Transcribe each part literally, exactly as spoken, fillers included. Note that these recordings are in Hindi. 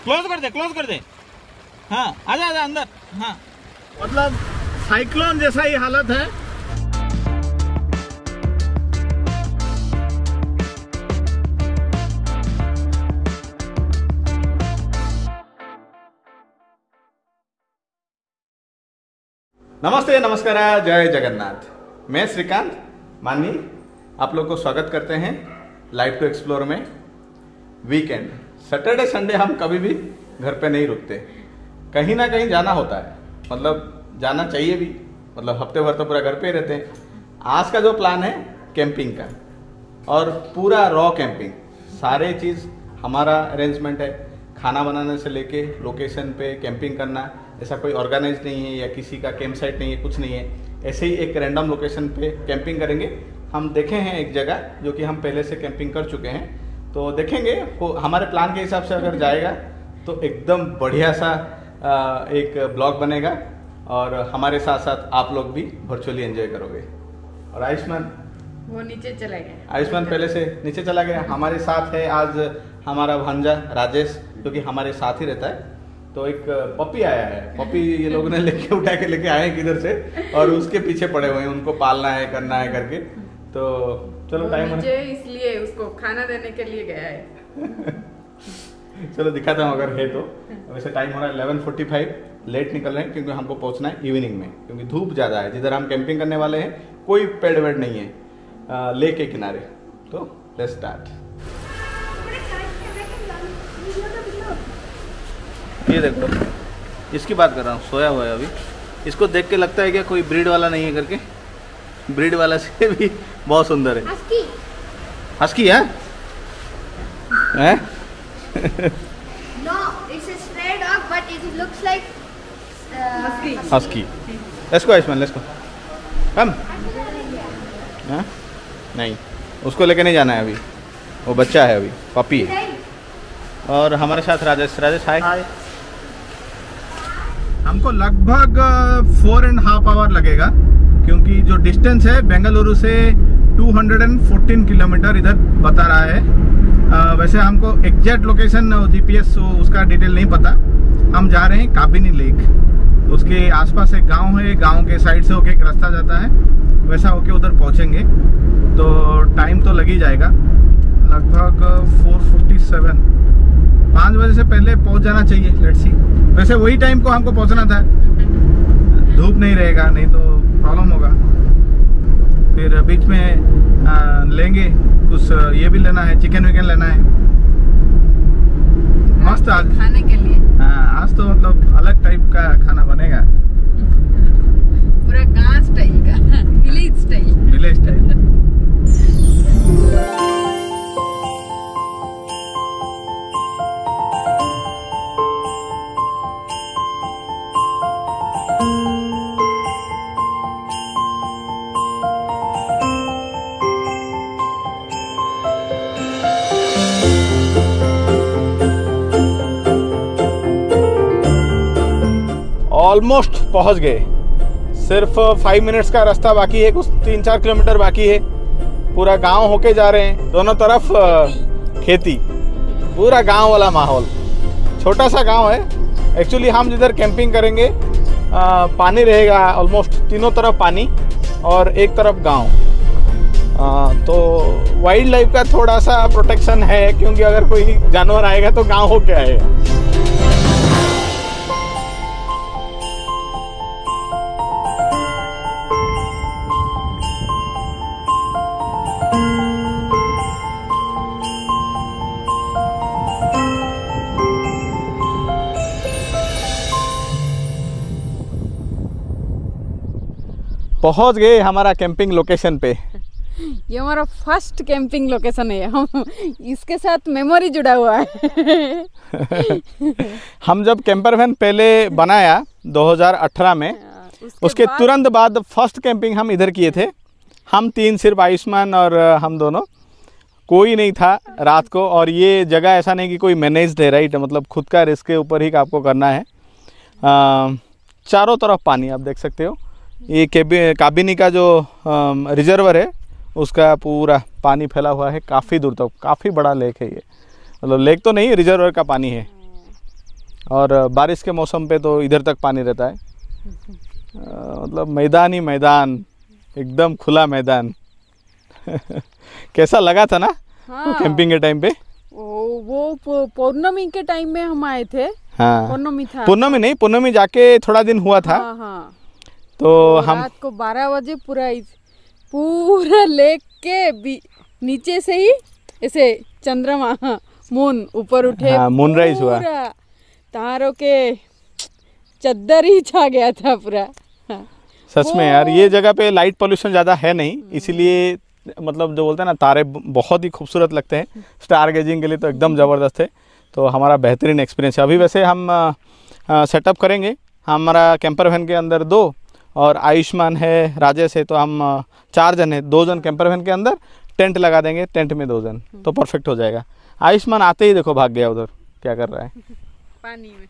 क्लोज कर दे, क्लोज कर दे। हाँ आजा आजा अंदर। हाँ मतलब साइक्लोन जैसा ही हालत है। नमस्ते, नमस्कार, जय जगन्नाथ। मैं श्रीकांत मानी आप लोग को स्वागत करते हैं लाइफ टू एक्सप्लोर में। वीकेंड सैटरडे संडे हम कभी भी घर पे नहीं रुकते, कहीं ना कहीं जाना होता है, मतलब जाना चाहिए भी, मतलब हफ्ते भर तो पूरा घर पे ही रहते हैं। आज का जो प्लान है कैंपिंग का, और पूरा रॉ कैंपिंग, सारे चीज़ हमारा अरेंजमेंट है। खाना बनाने से लेके लोकेशन पे कैंपिंग करना, ऐसा कोई ऑर्गेनाइज नहीं है या किसी का कैंप साइट नहीं है, कुछ नहीं है। ऐसे ही एक रैंडम लोकेशन पे कैंपिंग करेंगे। हम देखे हैं एक जगह जो कि हम पहले से कैंपिंग कर चुके हैं, तो देखेंगे वो हमारे प्लान के हिसाब से अगर जाएगा तो एकदम बढ़िया सा एक ब्लॉग बनेगा, और हमारे साथ साथ आप लोग भी वर्चुअली एंजॉय करोगे। और आयुष्मान वो नीचे चला गया, आयुष्मान पहले से नीचे चला गया। हमारे साथ है आज हमारा भांजा राजेश, जो कि हमारे साथ ही रहता है। तो एक पपी आया है, पपी ये लोगों ने लेके उठा के लेके आए किधर से, और उसके पीछे पड़े हुए हैं, उनको पालना है, करना है करके। तो चलो टाइम नीचे इसलिए उसको खाना देने के लिए गया है। चलो दिखाता हूँ अगर है तो। वैसे टाइम हो रहा है इलेवन फोर्टी फाइव, लेट निकल रहे हैं क्योंकि हमको पहुंचना है इवनिंग में, क्योंकि धूप ज़्यादा है। जिधर हम कैंपिंग करने वाले हैं कोई पेड़ वेड़ नहीं है, आ, लेक के किनारे। तो लेट्स स्टार्ट। ये देखो, इसकी बात कर रहा हूँ, सोया हुआ है अभी। इसको देख के लगता है क्या कोई ब्रीड वाला नहीं है करके, ब्रीड वाला से भी बहुत सुंदर है। हस्की, हस्की है? हैं? No, it's a stray dog, but it looks like uh, husky. Husky. Let's go Ayushman, let's go. Come. हाँ? नहीं, उसको लेके नहीं जाना है अभी, वो बच्चा है अभी, पपी है। और हमारे साथ राजेश। राजेश हाय। हाय। हमको लगभग फोर एंड हाफ आवर लगेगा, क्योंकि जो डिस्टेंस है बेंगलुरु से टू हंड्रेड फोर्टीन किलोमीटर इधर बता रहा है। आ, वैसे हमको एग्जैक्ट लोकेशन जीपीएस उसका डिटेल नहीं पता। हम जा रहे हैं काबिनी लेक, उसके आसपास एक गांव है, गांव के साइड से होके एक रास्ता जाता है, वैसा होके उधर पहुंचेंगे। तो टाइम तो लग ही जाएगा, लगभग फोर फोर्टी सेवन, पाँच बजे से पहले पहुंच जाना चाहिए। Let's see. वैसे वही टाइम को हमको पहुंचना था, धूप नहीं रहेगा, नहीं तो प्रॉब्लम होगा। फिर बीच में आ, लेंगे कुछ, ये भी लेना है, चिकन विकन लेना है। मस्त आज खाने के लिए। हाँ, आज तो मतलब अलग टाइप का खाना बनेगा, पूरा गांव स्टाइल का, village style. Village style. Almost पहुंच गए, सिर्फ फाइव मिनट्स का रास्ता बाकी है, कुछ तीन चार किलोमीटर बाकी है। पूरा गांव होके जा रहे हैं, दोनों तरफ खेती, पूरा गांव वाला माहौल। छोटा सा गांव है एक्चुअली। हम जिधर कैंपिंग करेंगे आ, पानी रहेगा, ऑलमोस्ट तीनों तरफ पानी और एक तरफ गांव। तो वाइल्ड लाइफ का थोड़ा सा प्रोटेक्शन है, क्योंकि अगर कोई जानवर आएगा तो गांव होके आएगा। पहुंच गए हमारा कैंपिंग लोकेशन पे। ये हमारा फर्स्ट कैंपिंग लोकेशन है, हम इसके साथ मेमोरी जुड़ा हुआ है। हम जब कैंपर वैन पहले बनाया दो हज़ार अठारह में, उसके, उसके तुरंत बाद फर्स्ट कैंपिंग हम इधर किए थे। हम तीन, सिर्फ आयुष्मान और हम दोनों, कोई नहीं था रात को। और ये जगह ऐसा नहीं कि कोई मैनेज्ड है, राइट, मतलब खुद का रिस्क के ऊपर ही आपको करना है। आ, चारों तरफ पानी आप देख सकते हो। ये काबिनी का जो रिजर्वर है उसका पूरा पानी फैला हुआ है काफ़ी दूर तक, काफ़ी बड़ा लेक है ये, मतलब लेक तो नहीं, रिजर्वर का पानी है। और बारिश के मौसम पे तो इधर तक पानी रहता है। आ, मतलब मैदान ही मैदान, एकदम खुला मैदान। कैसा लगा था ना हाँ। कैंपिंग के टाइम पे? वो वो पौर्णमी के टाइम में हम आए थे। हाँ पौर्णमी था। पूर्णमी नहीं, पूर्णमी जाके थोड़ा दिन हुआ था। हाँ हाँ। तो हम रात को बारह बजे पूरा पूरा लेक के बी- नीचे से ही ऐसे चंद्रमा मून ऊपर उठे। हाँ, मूनराइज हुआ। पूरा तारों के चद्दर ही छा गया था पूरा। हाँ। सच में यार, ये जगह पे लाइट पोल्यूशन ज़्यादा है नहीं, इसीलिए मतलब जो बोलते हैं ना, तारे ब- बहुत ही खूबसूरत लगते हैं। स्टार गेजिंग के लिए तो एकदम ज़बरदस्त है। तो हमारा बेहतरीन एक्सपीरियंस है। अभी वैसे हम सेटअप करेंगे। हमारा कैंपर वैन के अंदर दो, और आयुष्मान है, राजेश है, तो हम अ, चार जन हैं। दो जन कैंपर वैन के अंदर, टेंट लगा देंगे, टेंट में दो जन, तो परफेक्ट हो जाएगा। आयुष्मान आते ही देखो भाग गया उधर, क्या कर रहा है। पानी में।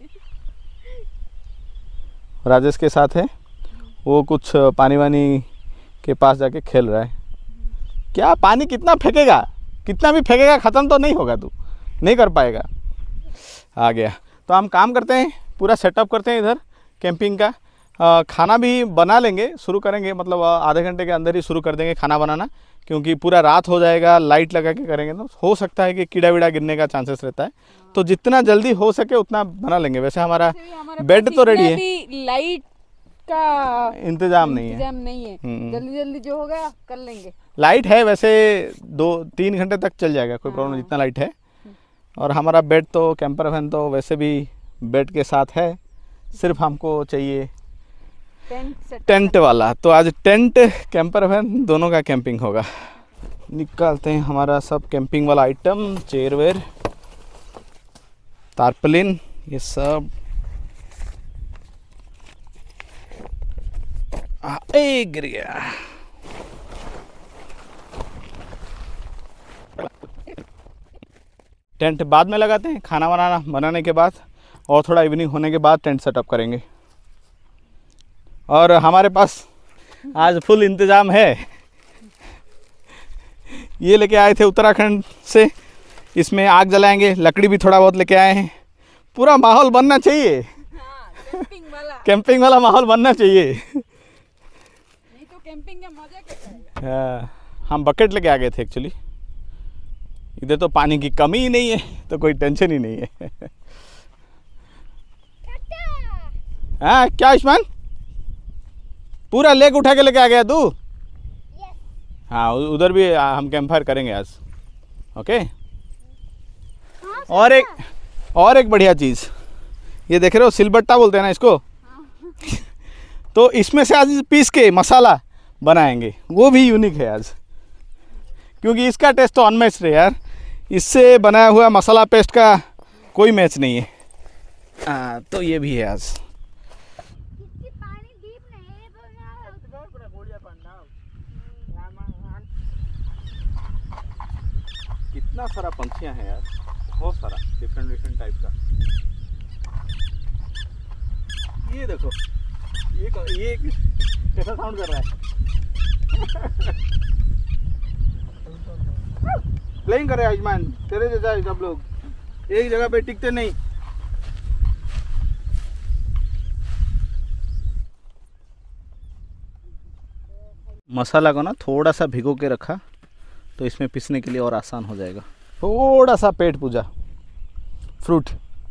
राजेश के साथ है, वो कुछ पानी वानी के पास जाके खेल रहा है। क्या पानी कितना फेंकेगा, कितना भी फेंकेगा ख़त्म तो नहीं होगा, तू नहीं कर पाएगा। आ गया। तो हम काम करते हैं, पूरा सेटअप करते हैं इधर कैंपिंग का। आ, खाना भी बना लेंगे, शुरू करेंगे, मतलब आ, आधे घंटे के अंदर ही शुरू कर देंगे खाना बनाना, क्योंकि पूरा रात हो जाएगा। लाइट लगा के करेंगे तो हो सकता है कि कीड़ा वीड़ा गिरने का चांसेस रहता है। तो जितना जल्दी हो सके उतना बना लेंगे। वैसे हमारा बेड तो रेडी है, लाइट का इंतजाम नहीं है। इंतजाम नहीं है। हम्म। जल्दी जल्दी जो होगा कर लेंगे। लाइट है वैसे, दो तीन घंटे तक चल जाएगा, कोई प्रॉब्लम नहीं, जितना लाइट है। और हमारा बेड तो कैंपर वैन तो वैसे भी बेड के साथ है, सिर्फ हमको चाहिए टेंट सेट। टेंट वाला। तो आज टेंट कैंपर वैन दोनों का कैंपिंग होगा। निकालते हैं हमारा सब कैंपिंग वाला आइटम, चेयर वेयर, तारपलिन, ये सब। आ, ए गिर गया। टेंट बाद में लगाते हैं, खाना बनाना बनाने के बाद, और थोड़ा इवनिंग होने के बाद टेंट सेटअप करेंगे। और हमारे पास आज फुल इंतज़ाम है। ये लेके आए थे उत्तराखंड से, इसमें आग जलाएंगे, लकड़ी भी थोड़ा बहुत लेके आए हैं। पूरा माहौल बनना चाहिए, हाँ, कैंपिंग वाला। कैंपिंग वाला माहौल बनना चाहिए। नहीं तो कैंपिंग का मजा कैसा आएगा। हाँ, हम बकेट लेके आ गए थे एक्चुअली। इधर तो पानी की कमी ही नहीं है, तो कोई टेंशन ही नहीं है। हाँ क्या आयुष्मान, पूरा लेक उठा के लेके आ गया तू? हाँ, उ- उधर भी आ, हम कैंप फायर करेंगे आज। ओके। और एक और एक बढ़िया चीज़, ये देख रहे हो, सिलबट्टा बोलते हैं ना इसको। तो इसमें से आज पीस के मसाला बनाएंगे, वो भी यूनिक है आज, क्योंकि इसका टेस्ट तो अनमैच्ड है यार। इससे बनाया हुआ मसाला पेस्ट का कोई मैच नहीं है। आ, तो ये भी है आज। कितना सारा पंछियां हैं यार, बहुत सारा डिफरेंट डिफरेंट टाइप का। ये देखो, ये ये कैसा साउंड कर रहा है। प्लेइंग कर रहे हैं आयुष्मान, तेरे जैसा है सब लोग, एक जगह पे टिकते नहीं। मसाला को ना थोड़ा सा भिगो के रखा, तो इसमें पीसने के लिए और आसान हो जाएगा। थोड़ा सा पेट पूजा फ्रूट।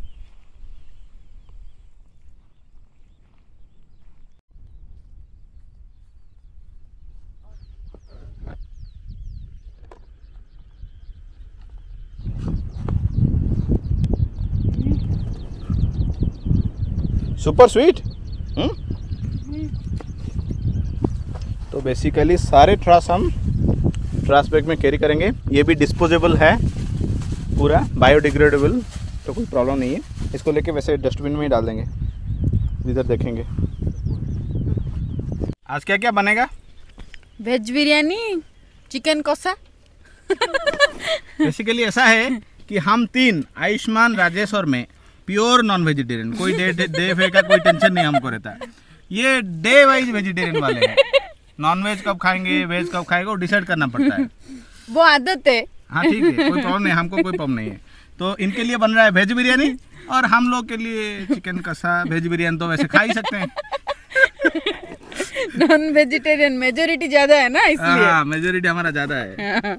Super sweet. तो बेसिकली सारे ट्रास हम ट्रास बैग में कैरी करेंगे। ये भी डिस्पोजेबल है, पूरा बायोडिग्रेडेबल, तो कोई प्रॉब्लम नहीं है। इसको लेके वैसे डस्टबिन में ही डाल देंगे। इधर देखेंगे आज क्या क्या बनेगा। वेज बिरयानी, चिकन कौसा। बेसिकली ऐसा है कि हम तीन, आयुष्मान, राजेश और मैं, प्योर नॉन वेजिटेरियन। कोई डे डे फे का कोई टेंशन नहीं हमको रहता। ये डे वाइज वेजिटेरियन वाले हैं। नॉन वेज कब खाएंगे, वेज कब खाएंगे, वो डिसाइड करना पड़ता है। वो आदत है। हाँ ठीक है, कोई प्रॉब्लम नहीं, हमको कोई प्रॉब्लम नहीं है। तो इनके लिए बन रहा है वेज बिरयानी, और हम लोग के लिए चिकन कसा वेज बिरयानी तो वैसे खा ही सकते हैं। नॉन वेजिटेरियन मेजोरिटी ज्यादा है ना, इसलिए। हाँ, मेजोरिटी हमारा ज्यादा है। हाँ।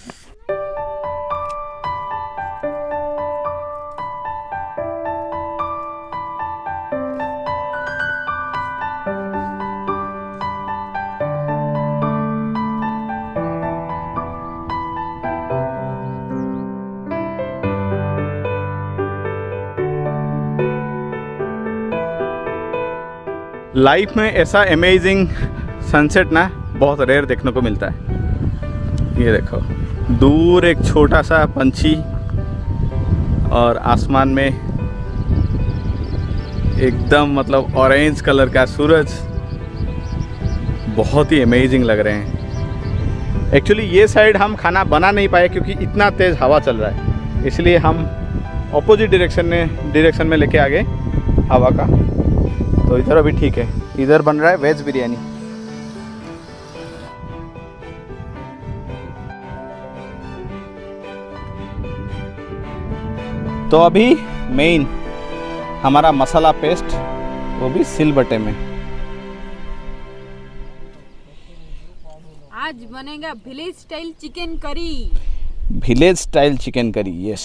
लाइफ में ऐसा अमेजिंग सनसेट ना बहुत रेयर देखने को मिलता है। ये देखो, दूर एक छोटा सा पंछी और आसमान में एकदम मतलब ऑरेंज कलर का सूरज, बहुत ही अमेजिंग लग रहे हैं। एक्चुअली ये साइड हम खाना बना नहीं पाए क्योंकि इतना तेज़ हवा चल रहा है, इसलिए हम ऑपोजिट डायरेक्शन में डायरेक्शन में लेके आ गए हवा का। तो इधर अभी ठीक है, इधर बन रहा है वेज बिरयानी। तो अभी मेन हमारा मसाला पेस्ट, वो भी सिलबट्टे में। आज बनेगा village style chicken curry. Village style chicken curry, yes.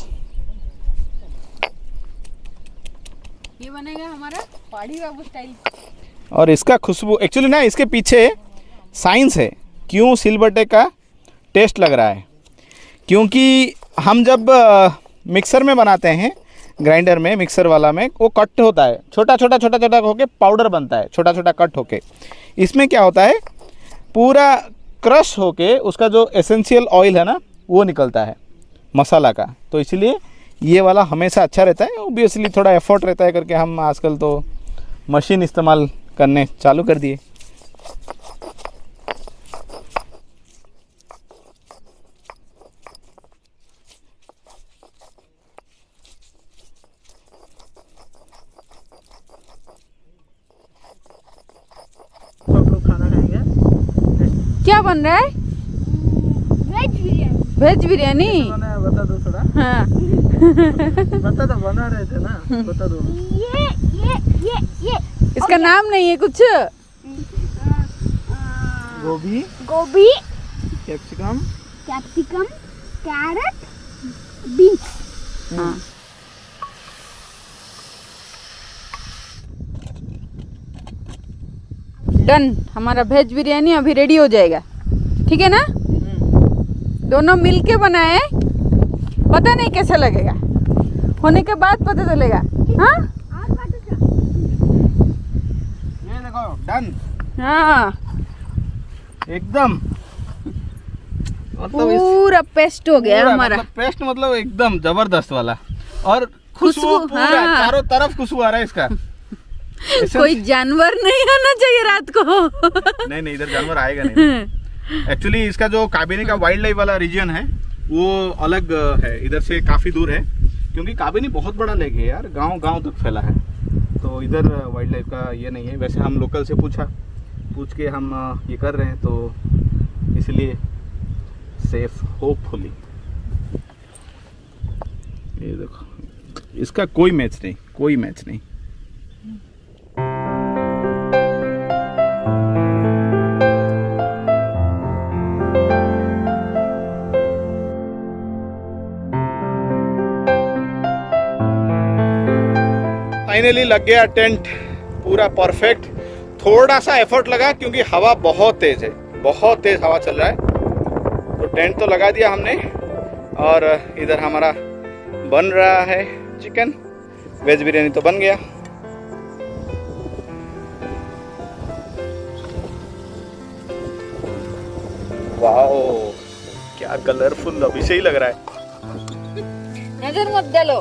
ये बनेगा हमारा पहाड़ी बाबू स्टाइल। और इसका खुशबू, एक्चुअली ना इसके पीछे साइंस है क्यों सिलबट्टे का टेस्ट लग रहा है। क्योंकि हम जब मिक्सर में बनाते हैं, ग्राइंडर में, मिक्सर वाला में, वो कट होता है, छोटा छोटा छोटा छोटा होके पाउडर बनता है, छोटा छोटा कट होके। इसमें क्या होता है, पूरा क्रश होके उसका जो एसेंशियल ऑयल है ना वो निकलता है मसाला का। तो इसलिए ये वाला हमेशा अच्छा रहता है। ऑब्वियसली थोड़ा एफर्ट रहता है करके हम आजकल तो मशीन इस्तेमाल करने चालू कर दिए। सब लोग खाना खाएंगे। क्या बन रहा है? वेज बिरयानी। वेज बिरयानी। बना है, बता दो थोड़ा। हाँ। बता दो, बना रहे थे ना, बता दो। ये ये ये ये इसका नाम नहीं है कुछ? गोभी, गोभी, कैप्सिकम, कैप्सिकम, कैरेट, बीन्स। हाँ। डन, हमारा वेज बिरयानी अभी रेडी हो जाएगा। ठीक है ना? दोनों मिलके बनाए, पता नहीं कैसा लगेगा, होने के बाद पता चलेगा। हाँ ये देखो, डन हाँ, एकदम। मतलब इस पूरा पेस्ट हो गया पूरा हमारा। मतलब पेस्ट, मतलब एकदम जबरदस्त वाला। और खुशबू खुशबू, पूरा हाँ। चारों तरफ खुशबू आ रहा है इसका। कोई जानवर नहीं आना चाहिए रात को। नहीं नहीं, इधर जानवर आएगा नहीं। एक्चुअली इसका जो काबिनी का वाइल्ड लाइफ वाला रीजन है वो अलग है, इधर से काफी दूर है। क्योंकि काबिनी बहुत बड़ा लेक है यार, गांव गांव तक फैला है। तो इधर वाइल्ड लाइफ का ये नहीं है। वैसे हम लोकल से पूछा पूछ के हम ये कर रहे हैं, तो इसलिए सेफ होपफुली। ये देखो, इसका कोई मैच नहीं, कोई मैच नहीं। फाइनली लग गया टेंट, पूरा परफेक्ट। थोड़ा सा एफर्ट लगा क्योंकि हवा बहुत तेज है, बहुत तेज हवा चल रहा है। तो टेंट तो लगा दिया हमने, और इधर हमारा बन रहा है चिकन। वेज बिरयानी तो बन गया। वाओ, क्या कलरफुल, अभी से ही लग रहा है। नजर मत डालो।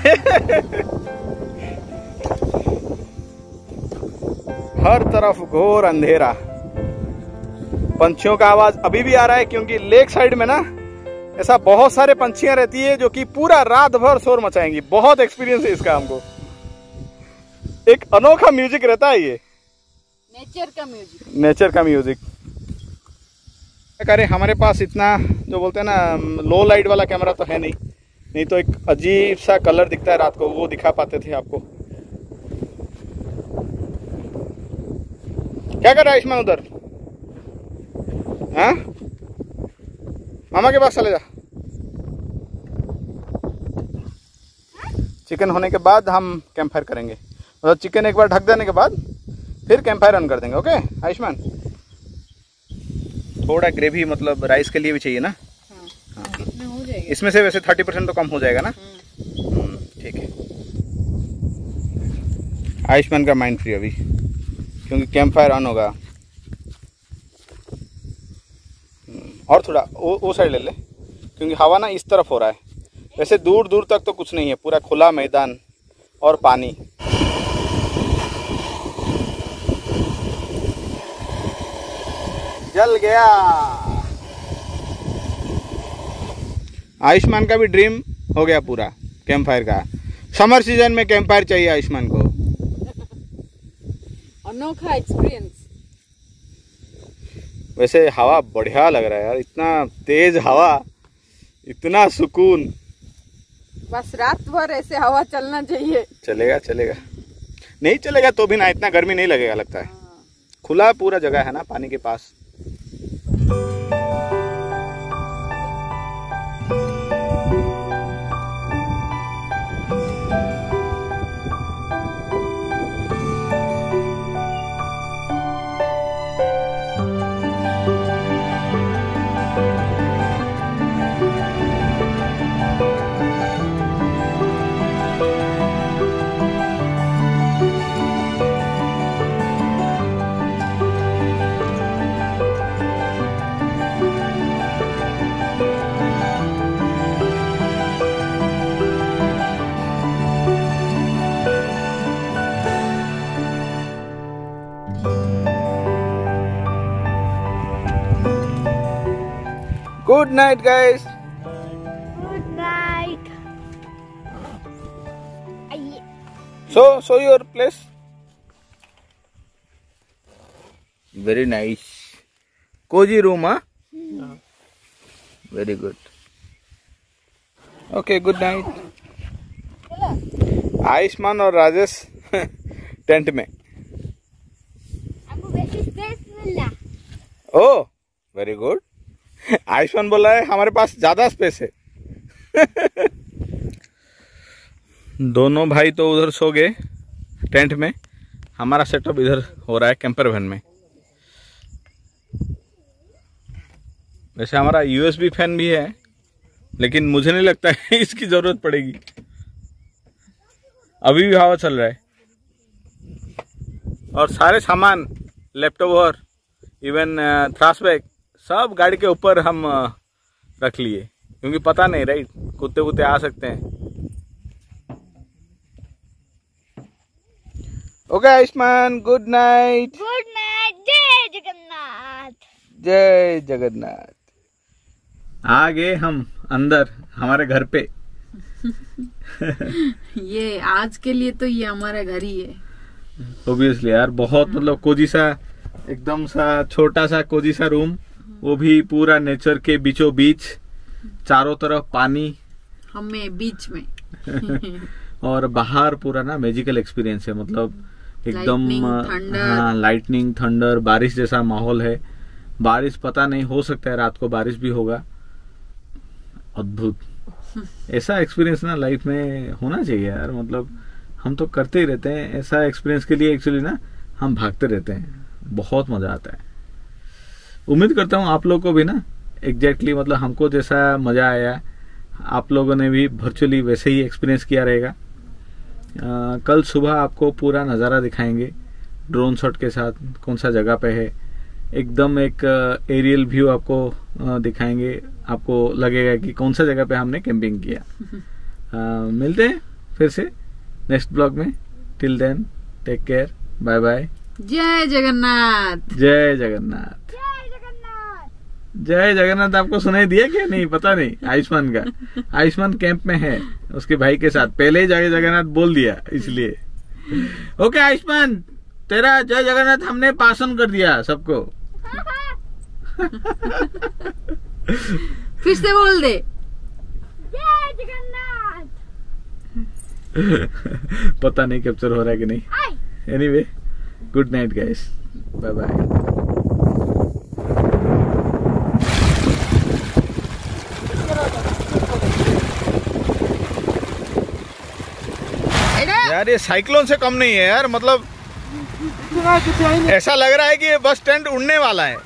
हर तरफ घोर अंधेरा। पंछियों का आवाज अभी भी आ रहा है क्योंकि लेक साइड में ना ऐसा बहुत सारे पंछियां रहती है जो कि पूरा रात भर शोर मचाएंगी। बहुत एक्सपीरियंस है इसका हमको। एक अनोखा म्यूजिक रहता है ये, नेचर का म्यूजिक। नेचर का म्यूजिक। क्या करें, हमारे पास इतना जो बोलते हैं ना लो लाइट वाला कैमरा तो है नहीं, नहीं तो एक अजीब सा कलर दिखता है रात को, वो दिखा पाते थे आपको। क्या कर रहा है आयुष्मान उधर? हाँ, मामा के पास चले जा। चिकन होने के बाद हम कैंप फायर करेंगे, मतलब चिकन एक बार ढक देने के बाद फिर कैंप फायर रन कर देंगे। ओके आयुष्मान, थोड़ा ग्रेवी मतलब राइस के लिए भी चाहिए ना। हाँ, हो जाएगा। इसमें से वैसे थर्टी परसेंट तो कम हो जाएगा ना। ठीक है, आयुष्मान का माइंड फ्री अभी, क्योंकि कैंप फायर ऑन होगा। और थोड़ा वो वो साइड ले ले, क्योंकि हवा ना इस तरफ हो रहा है। वैसे दूर दूर तक तो कुछ नहीं है, पूरा खुला मैदान और पानी। जल गया। आयुष्मान का भी ड्रीम हो गया पूरा कैंप फायर का। समर सीजन में कैंप फायर चाहिए आयुष्मान को। अनोखा एक्सपीरियंस। वैसे हवा बढ़िया लग रहा है यार, इतना तेज हवा, इतना सुकून। बस रात भर ऐसे हवा चलना चाहिए। चलेगा चलेगा, नहीं चलेगा तो भी ना, इतना गर्मी नहीं लगेगा लगता है। खुला पूरा जगह है ना पानी के पास। Good night, guys. Good night. Aye. So, show your place. Very nice. Cozy room, huh? Yeah. Very good. Okay, good night. Ayushman और राजेश टेंट में। हमको वैसे स्पेस मिला। ओह, वेरी गुड। आयुष्मान बोला है हमारे पास ज्यादा स्पेस है। दोनों भाई तो उधर सो गए टेंट में, हमारा सेटअप इधर हो रहा है कैंपर वैन में। वैसे हमारा यूएसबी फैन भी है, लेकिन मुझे नहीं लगता है इसकी जरूरत पड़ेगी। अभी भी हवा चल रहा है और सारे सामान, लैपटॉप, इवन थ्राश बैग सब गाड़ी के ऊपर हम रख लिए, क्योंकि पता नहीं राइट, कुत्ते कुत्ते आ सकते हैं। Okay Ayushman, good night. Good night. जय जगन्नाथ। जय जगन्नाथ। आ गए हम अंदर हमारे घर पे। ये आज के लिए तो ये हमारा घर ही है। ओब्वियसली यार, बहुत मतलब कोजी सा, एकदम सा छोटा सा कोजी सा रूम, वो भी पूरा नेचर के बीचों बीच, चारों तरफ पानी, हमें बीच में। और बाहर पूरा ना मैजिकल एक्सपीरियंस है, मतलब एकदम हाँ, लाइटनिंग, थंडर, बारिश जैसा माहौल है। बारिश पता नहीं, हो सकता है रात को बारिश भी होगा। अद्भुत। ऐसा एक्सपीरियंस ना लाइफ में होना चाहिए यार, मतलब हम तो करते ही रहते हैं ऐसा एक्सपीरियंस के लिए। एक्चुअली ना हम भागते रहते हैं, बहुत मजा आता है। उम्मीद करता हूँ आप लोगों को भी ना एग्जैक्टली मतलब हमको जैसा मजा आया, आप लोगों ने भी वर्चुअली वैसे ही एक्सपीरियंस किया रहेगा। आ, कल सुबह आपको पूरा नज़ारा दिखाएंगे ड्रोन शॉट के साथ, कौन सा जगह पे है, एकदम एक एरियल व्यू आपको दिखाएंगे। आपको लगेगा कि कौन सा जगह पे हमने कैंपिंग किया। आ, मिलते हैं फिर से नेक्स्ट ब्लॉग में। Till then take care, bye bye. जय जगन्नाथ। जय जगन्नाथ। जय जगन्नाथ आपको सुनाई दिया क्या? नहीं, पता नहीं। आयुष्मान का, आयुष्मान कैंप में है उसके भाई के साथ, पहले ही जय जगन्नाथ बोल दिया इसलिए। ओके आयुष्मान, तेरा जय जगन्नाथ हमने पासन कर दिया सबको। फिर से बोल दे। जय जगन्नाथ। पता नहीं कैप्चर हो रहा है कि नहीं। Anyway, good night guys, bye bye. यार ये साइक्लोन से कम नहीं है यार, मतलब ऐसा लग रहा है कि ये बस स्टैंड उड़ने वाला है।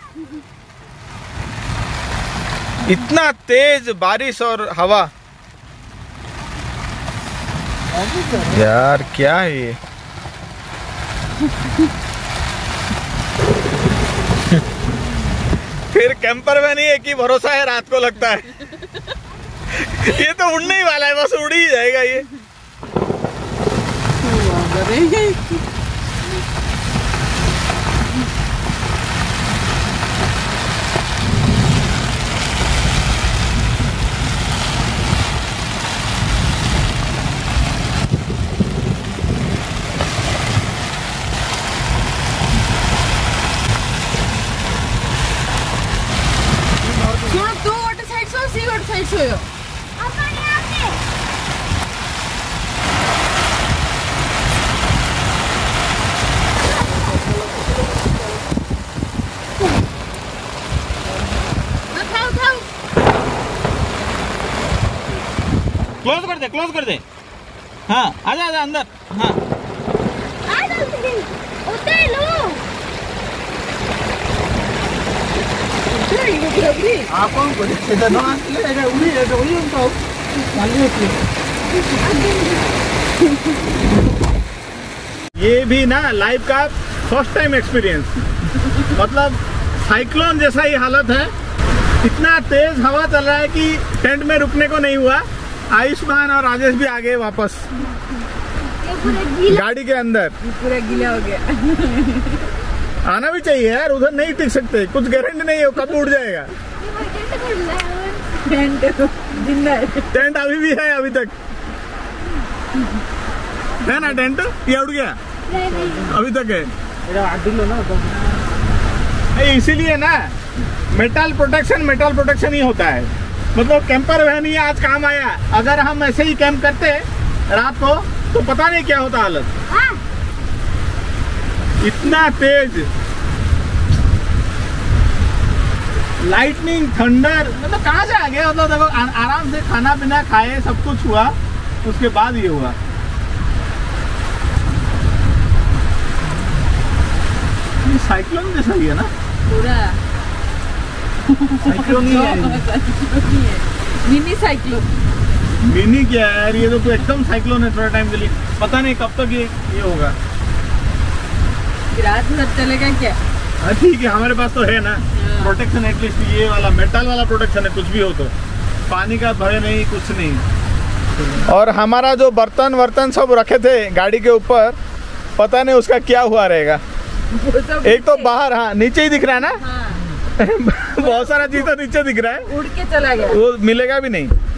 इतना तेज बारिश और हवा, यार क्या है ये। फिर कैंपर में नहीं है कि भरोसा है रात को लगता है। ये तो उड़ने ही वाला है, बस उड़ ही जाएगा ये। तू वाटर साइड सो सी वाटर साइड सो यो क्लोज कर दे, क्लोज कर दे। हाँ आजा आजा अंदर। हाँ ये भी ना लाइफ का फर्स्ट टाइम एक्सपीरियंस, मतलब साइक्लोन जैसा ही हालत है। इतना तेज हवा चल रहा है कि टेंट में रुकने को नहीं हुआ। आयुष्मान और राजेश भी आ गए वापस गाड़ी के अंदर। पूरा गीला हो गया। आना भी चाहिए यार, उधर नहीं टिक सकते, कुछ गारंटी नहीं है कब उड़ जाएगा। टेंट जिंदा है। टेंट अभी भी है, अभी तक है ना टेंट। ये उड़ गया, अभी तक है। इसीलिए ना मेटल प्रोटेक्शन मेटल प्रोटेक्शन ही होता है। मतलब कैंपर वैन ही आज काम आया। अगर हम ऐसे ही कैंप करते रात को तो पता नहीं क्या होता हालत। इतना तेज लाइटनिंग, थंडर, मतलब कहाँ से आ गया। मतलब देखो आराम से खाना पीना खाए, सब कुछ हुआ, उसके बाद ये हुआ। ये साइक्लोन जैसा ही है ना पूरा। साइक्लोन ही है, मिनी साइक्लोन। मिनी क्या है यार, ये तो एकदम साइक्लोन है थोड़ा टाइम के लिए। पता नहीं कब तक ये ये होगा। रात भर चलेगा क्या? हाँ ठीक है, हमारे पास तो है ना प्रोटेक्शन, एटलीस्ट ये वाला मेटल वाला प्रोटेक्शन है। कुछ भी हो तो पानी का भय नहीं, कुछ नहीं। और हमारा जो बर्तन वर्तन सब रखे थे गाड़ी के ऊपर, पता नहीं उसका क्या हुआ रहेगा। एक तो बाहर, हाँ नीचे ही दिख रहा है ना। हाँ। बहुत सारा चीज तो नीचे दिख रहा है, उड़ के चला गया, वो मिलेगा भी नहीं।